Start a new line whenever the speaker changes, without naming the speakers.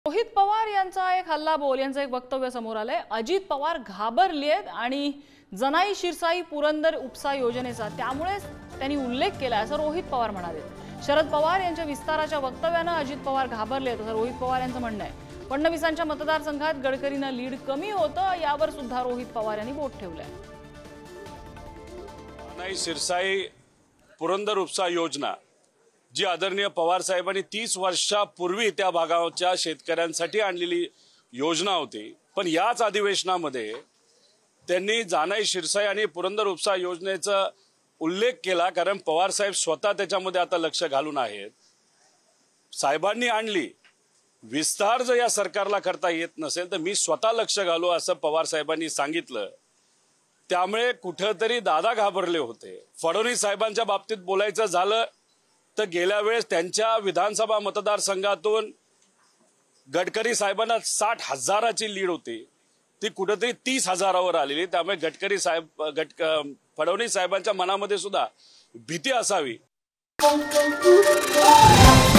रोहित पवार यांचा एक हल्लाबोल यांचं एक वक्तव्य समोर आलंय। अजित पवार घाबरलेत आणि जनाई शिरसाई पुरंदर उपसा योजनेचा त्यामुळे त्यांनी उल्लेख केला असं रोहित पवार म्हणाले। शरद पवार यांच्या विस्ताराच्या वक्तव्याने अजित पवार घाबरलेत असं रोहित पवार यांचं म्हणणं आहे। फडणवीसांच्या मतदारसंघात गडकरींना लीड कमी होतं यावर सुद्धा रोहित पवार यांनी बोट ठेवलंय।
जनाई शिरसाई पुरंदर उपसा योजना जी आदरणीय पवार साहेबांनी 30 वर्षापूर्वी त्या भागाच्या शेतकऱ्यांसाठी आणलेली योजना होती, पण याच अधिवेशनामध्ये त्यांनी जनाई शिरसाई आणि पुरंदर उपसा योजनेचा उल्लेख केला, कारण पवार साहेब स्वतः त्याच्यामध्ये आता लक्ष घालून आहेत। साहेबांनी आणली विस्तार जर या सरकारला करता येत नसेल तर मी स्वतः लक्ष घालू असं पवार साहेबांनी सांगितलं। त्यामुळे कुठेतरी दादा घाबरले होते। फडणवीस साहेबांच्या बाबतीत बोलायचं झालं तर गेल्या वेळेस त्यांच्या विधानसभा मतदारसंघातून गडकरी साहेबांना 60,000ची लीड होती, ती कुठेतरी 30,000वर आलेली। त्यामुळे फडणवीस साहेबांच्या मनामध्ये सुद्धा भीती असावी।